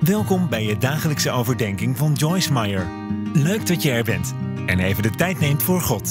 Welkom bij je dagelijkse overdenking van Joyce Meyer. Leuk dat je er bent en even de tijd neemt voor God.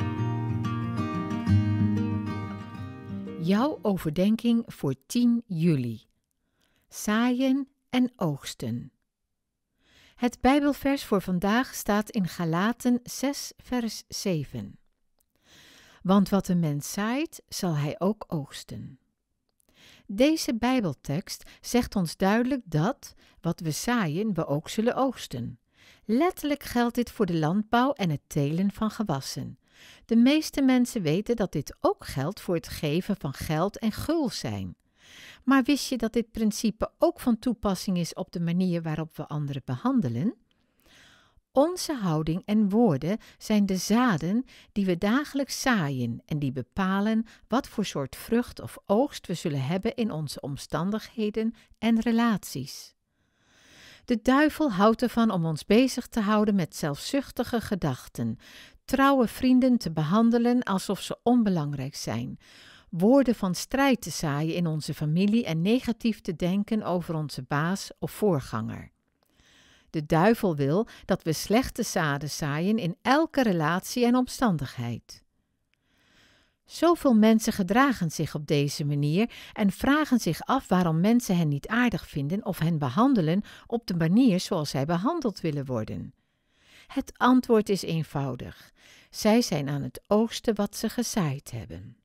Jouw overdenking voor 10 juli. Zaaien en oogsten. Het Bijbelvers voor vandaag staat in Galaten 6 vers 7. Want wat een mens zaait, zal hij ook oogsten. Deze Bijbeltekst zegt ons duidelijk dat, wat we zaaien, we ook zullen oogsten. Letterlijk geldt dit voor de landbouw en het telen van gewassen. De meeste mensen weten dat dit ook geldt voor het geven van geld en gul zijn. Maar wist je dat dit principe ook van toepassing is op de manier waarop we anderen behandelen? Onze houding en woorden zijn de zaden die we dagelijks zaaien en die bepalen wat voor soort vrucht of oogst we zullen hebben in onze omstandigheden en relaties. De duivel houdt ervan om ons bezig te houden met zelfzuchtige gedachten, trouwe vrienden te behandelen alsof ze onbelangrijk zijn, woorden van strijd te zaaien in onze familie en negatief te denken over onze baas of voorganger. De duivel wil dat we slechte zaden zaaien in elke relatie en omstandigheid. Zoveel mensen gedragen zich op deze manier en vragen zich af waarom mensen hen niet aardig vinden of hen behandelen op de manier zoals zij behandeld willen worden. Het antwoord is eenvoudig. Zij zijn aan het oogsten wat ze gezaaid hebben.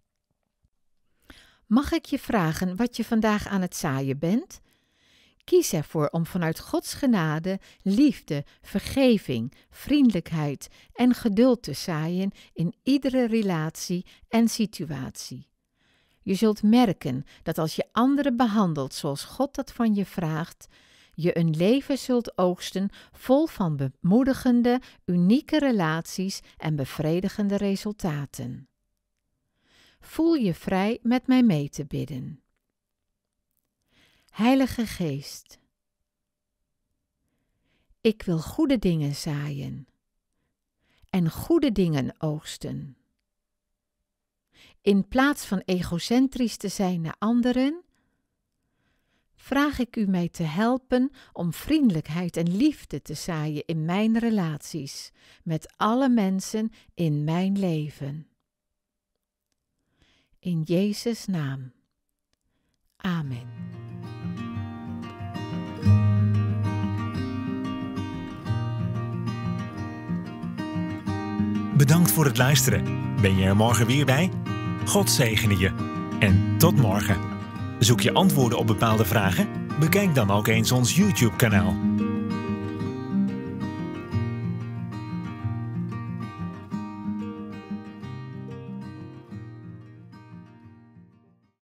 Mag ik je vragen wat je vandaag aan het zaaien bent? Kies ervoor om vanuit Gods genade, liefde, vergeving, vriendelijkheid en geduld te zaaien in iedere relatie en situatie. Je zult merken dat als je anderen behandelt zoals God dat van je vraagt, je een leven zult oogsten vol van bemoedigende, unieke relaties en bevredigende resultaten. Voel je vrij met mij mee te bidden. Heilige Geest, ik wil goede dingen zaaien en goede dingen oogsten. In plaats van egocentrisch te zijn naar anderen, vraag ik u mij te helpen om vriendelijkheid en liefde te zaaien in mijn relaties met alle mensen in mijn leven. In Jezus' naam. Amen. Bedankt voor het luisteren. Ben je er morgen weer bij? God zegene je. En tot morgen. Zoek je antwoorden op bepaalde vragen? Bekijk dan ook eens ons YouTube-kanaal.